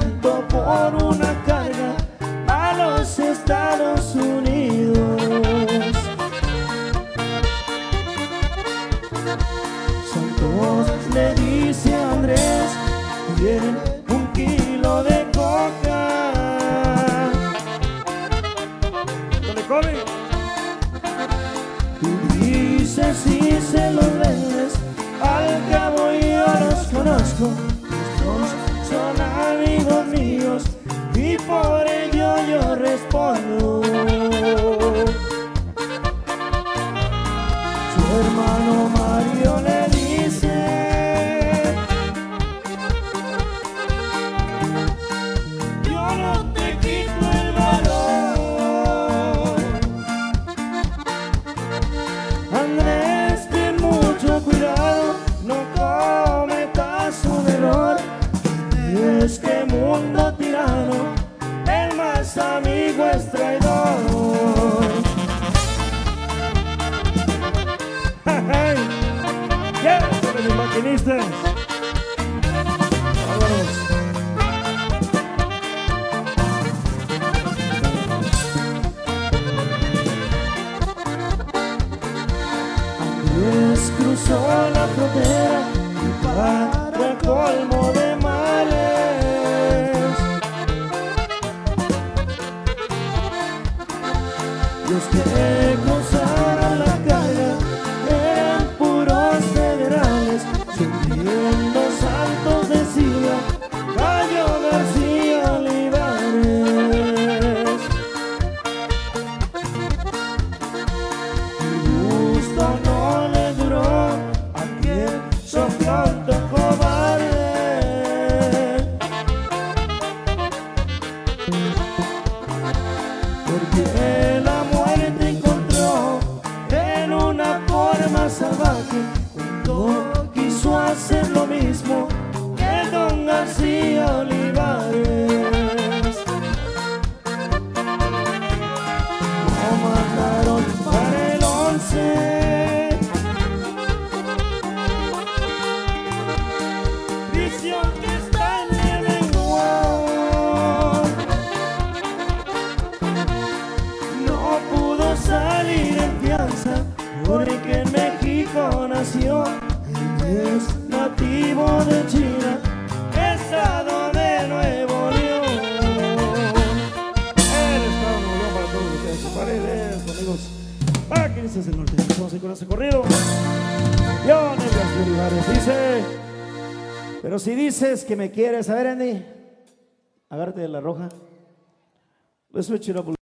viento por una carga a los Estados Unidos. Santos le dice a Andrés, quieren 1 kilo de coca. ¿No le come? Tú dices si se los vendes, al cabo yo los conozco. Son amigos míos y por ello yo respondo. Su hermano Mario le dice, yo no te quito el valor. Andrés, ten mucho cuidado, no cometas un error. Es que mundo tirano, el más amigo es traidor. ¡Yeah! ¡Sobre mis maquinistas! ¡Vámonos! Andrés cruzó la frontera y para colmo de los que cruzaron la calle eran puros federales, sufriendo Santos decía Gallo García Olivares. El gusto no le duró a quien sopló tan cobarde. Porque la muerte encontró en una forma salvaje, cuando quiso hacer lo mismo que don García Olivares. Lo mandaron para el 11, prisión que está en el lenguaje. No pudo salir en fianza porque en México nació. Él es nativo de China, estado de Nuevo León. El estado de Nuevo León para todos ustedes, compadres, amigos. Maquinistas del Norte, vamos a ir con ese corrido. Yo, Negas de Olivares, dice: pero si dices que me quieres, a ver, Andy, agárrate de la roja. Let's switch it up a little.